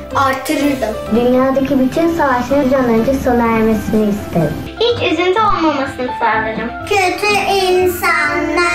artırırdım. Dünyadaki bütün savaşların bir an önce sona ermesini isterim. Hiç üzüntü olmamasını sağlarım. Kötü insanlar